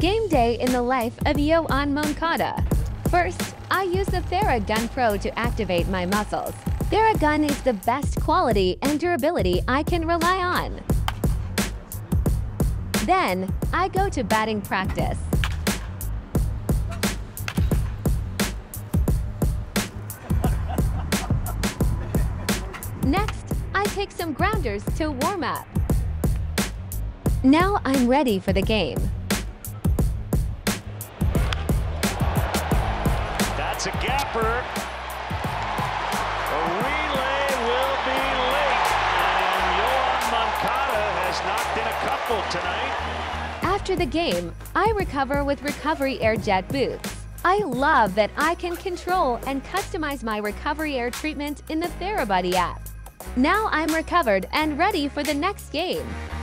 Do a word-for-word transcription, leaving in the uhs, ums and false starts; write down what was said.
Game day in the life of Yoán Moncada. First, I use the Theragun Pro to activate my muscles. Theragun is the best quality and durability I can rely on. Then, I go to batting practice. Next, I take some grounders to warm up. Now I'm ready for the game. That's a gapper. A relay will be late, and Yoán Moncada has knocked in a couple tonight. After the game, I recover with Recovery Air Jet boots. I love that I can control and customize my Recovery Air treatment in the TheraBuddy app. Now I'm recovered and ready for the next game.